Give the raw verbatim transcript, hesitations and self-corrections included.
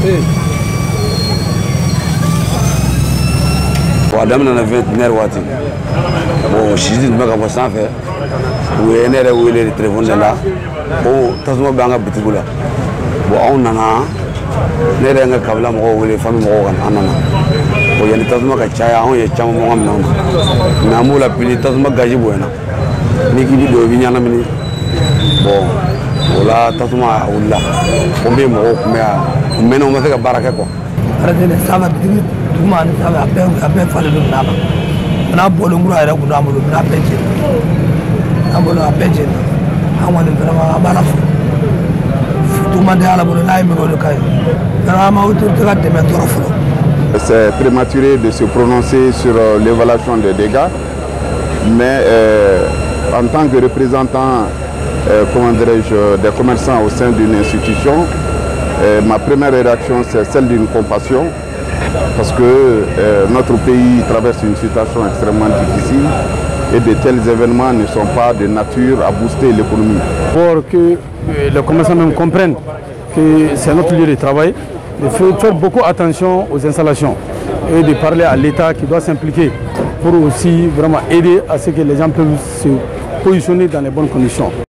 Bon, a daminɛ na vingt waati bon sisi tun bɛ ka bɔ sanfɛ u ye ne yɛrɛ wele de telefɔni de la ko tasuma bɛ an ka bitigiw la bon anw nana ne yɛrɛ ye n ka kabila mɔgɔw wele fami mɔgɔw kan an nana bon yanni tasuma ka caya anw ye caman mɔgɔ minɛ mais an b'u la pili tasuma gaji bonyana ni k'i bi don i bi ɲanamini bon o la tasuma wulila ko n bɛ mɔgɔw kunbɛ yan u mɛnna u ma se ka baara kɛ quoi. Sama bitigi duguma ni sama a bɛɛ a bɛɛ falen don n'a ma n'a bɔlen kura yɛrɛ kun d'an bolo n'a bɛɛ jeni n'an bolo a bɛɛ jeni an kɔni vraiment an b'a la fo duguma tɛ ala bolo n'a ye min kɛ o de ka ɲi vraiment autorité ka dɛmɛ tɔɔrɔ fɔlɔ. C'est prématuré de se prononcer sur l'évaluation des dégâts, mais euh, en tant que représentant euh, comment dirais-je, des commerçants au sein d'une institution, euh, ma première réaction c'est celle d'une compassion parce que euh, notre pays traverse une situation extrêmement difficile et de tels événements ne sont pas de nature à booster l'économie. Pour que euh, les commerçants même comprennent que c'est notre lieu de travail, il faut faire beaucoup attention aux installations et de parler à l'État qui doit s'impliquer pour aussi vraiment aider à ce que les gens puissent se positionner dans les bonnes conditions.